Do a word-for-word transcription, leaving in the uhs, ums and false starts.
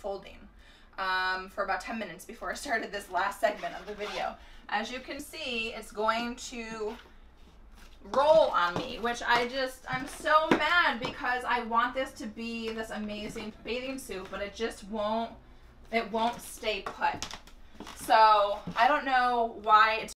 holding um, for about ten minutes before I started this last segment of the video. As you can see, it's going to roll on me, which I just, I'm so mad because I want this to be this amazing bathing suit, but it just won't, it won't stay put. So I don't know why it's